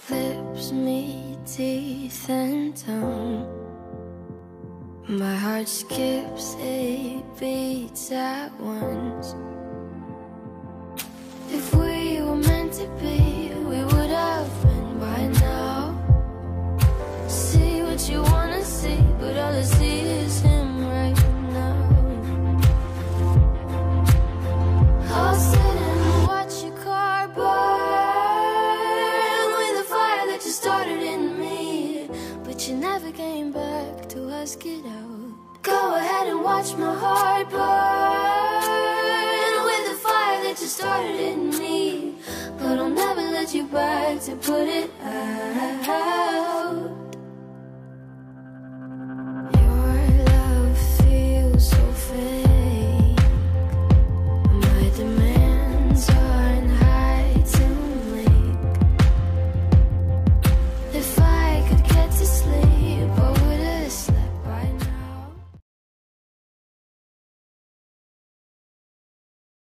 lips meet teeth and tongue. My heart skips 8 beats at once. If we were meant to be, we would have been by now. See what you wanna see, but all I see is him right now. I'll sit and watch your car burn with a fire that you started in me, but you never came back to ask it out. Go ahead and watch my heart burn with the fire that you started in me, but I'll never let you back to put it out.